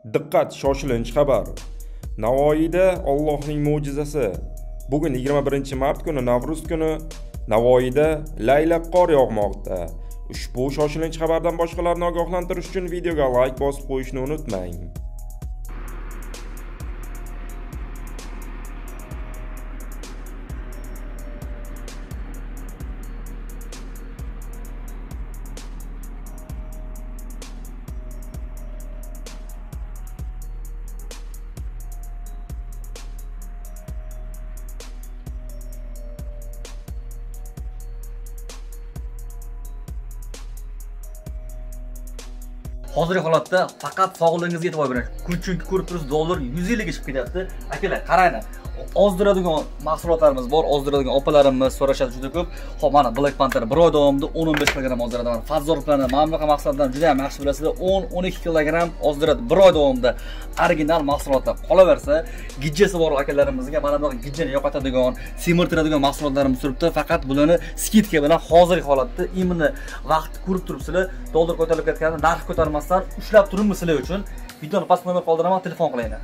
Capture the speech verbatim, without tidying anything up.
Diqqat, shoshilinch xabar. Navoiyda Allohning mo'jizasi. Bugun yigirma birinchi mart kuni Navro'z kuni Navoiyda laylab qor yog'moqda. Ushbu shoshilinch xabardan boshqalarni ogohlantirish uchun videoga like bosib qo'yishni unutmang. Hozirgi holatda faqat sog'lig'ingizga e'tibor bering. Chunki ko'rib turibsiz, dollar yuz ellik ga chiqib ketyapti. Akalar, qaranglar. Ozdiradigan mahsulotlarimiz bor, ozdiradigan opalarimiz so'rashadi juda ko'p. Xo'p, mana Black Panther bir oy davomida o'n o'n besh kilogramm ozdiradi. Mana Fazzorovlarni mana bunaqa mahsulotlarni juda ham yaxshi bilasizlar. o'n o'n ikki kilogramm ozdiradi bir oy davomida. Original mahsulotlar. Qolaversa, gijjasi bor akalarimizga mana bunaqa gijjani yo'qotadigan, semirtiradigan mahsulotlarimiz turibdi. Faqat bularni skidka bilan hozirgi holatda imini vaqt ko'rib turibsizlar. Dollar ko'tarilib ketganda narx ko'tarmasdan ushlab turibmi sizlar uchun. Videoni pastga nomer qoldiraman, telefon qilinglar.